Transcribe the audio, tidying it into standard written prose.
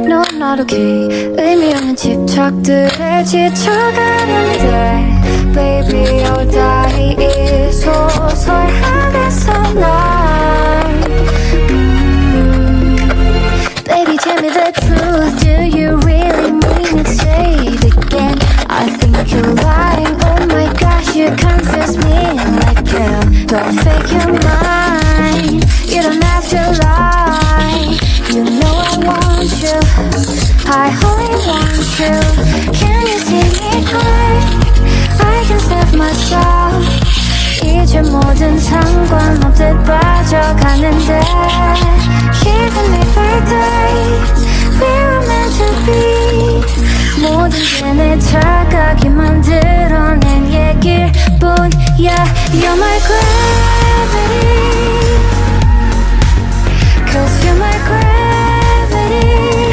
No, not okay. 의미 없는 집착들에 지쳐가는데 Baby, your die 소설하겠어 날 Baby, tell me the truth. Do you really mean it? Say it again. I think you're lying. Oh my gosh, you confuse me like hell. Don't fake your mind. You don't have to lie. You know I want you. I only want you. Can you see me cry? I can save myself. 이제 모든 상관없듯 빠져가는데 Keeping me for a day. We were meant to be. 모든 게 내 탓.